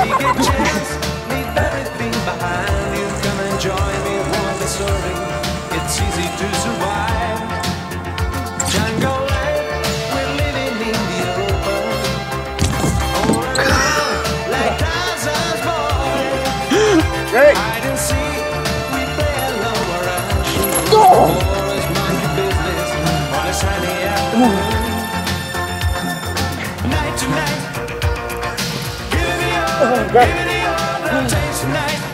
Take a chance, leave everything behind you. Come and join me, walk the story. It's easy to survive. Jungle life, we're living in the open. All around, like Tarzan's boy. Great. Hide and seek, we play alone around. Go. Forest monkey business on a sunny afternoon. Night to night, give it all, give it all, no taste tonight.